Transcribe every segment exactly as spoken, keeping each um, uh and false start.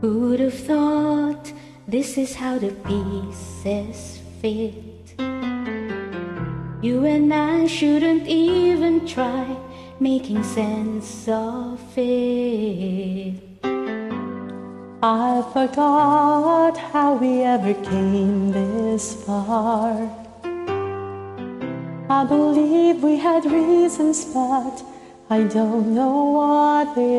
Who'd have thought this is how the pieces fit? You and I shouldn't even try making sense of it. I forgot how we ever came this far. I believe we had reasons, but I don't know what they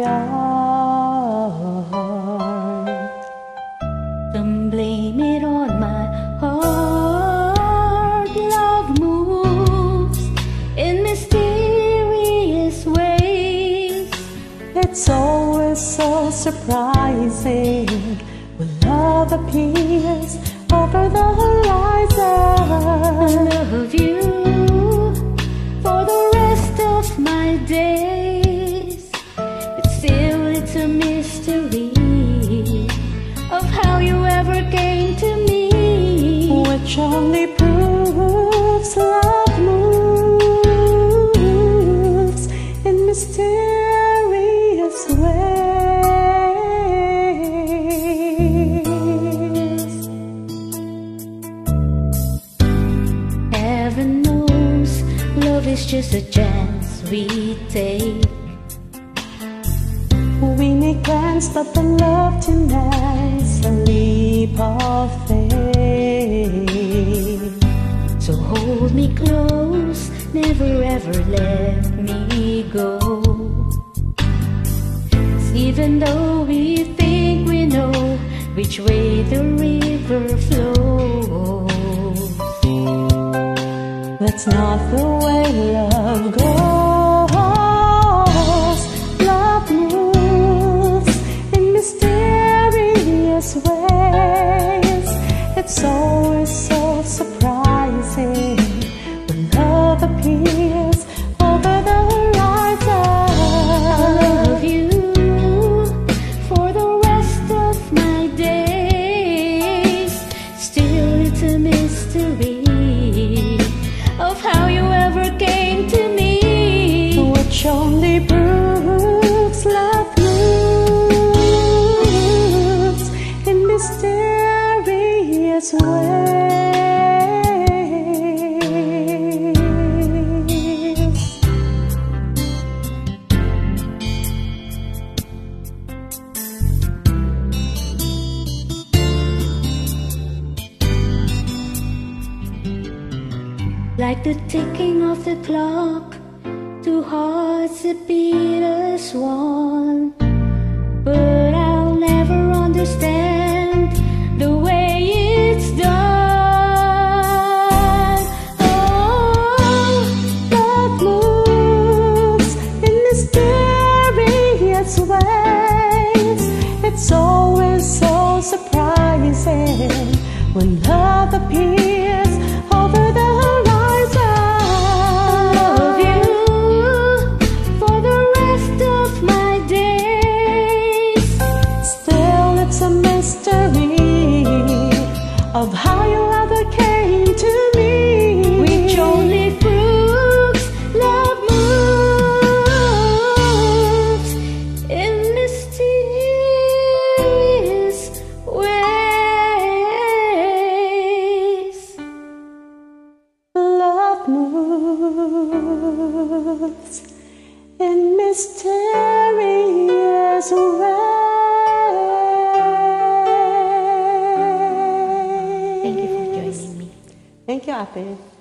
are. Don't blame it on my heart. Love moves in mysterious ways. It's always so surprising when love appears over the horizon. I love you for the rest of my days, but still it's a mystery of how you ever came to me, which only proves love moves in mysterious ways. Heaven knows love is just a chance we take. We make plans, but the love tonight's a leap of faith. So hold me close, never ever let me go. 'Cause even though we think we know which way the river flows, that's not the way love goes. Love moves in mysterious ways. It's always so surprising when love appears over the horizon. I love you for the rest of my days. Still it's a mystery of how you ever came to me, which only proves love moves in mysterious ways. Like the ticking of the clock, two hearts that beat as one. But I'll never understand the way it's done. Oh, love moves in mysterious ways. It's always so surprising when love appears over the of how you ever came to me, which only proves love moves in mysterious ways. Love moves in mysterious ways. Thank you, Ate.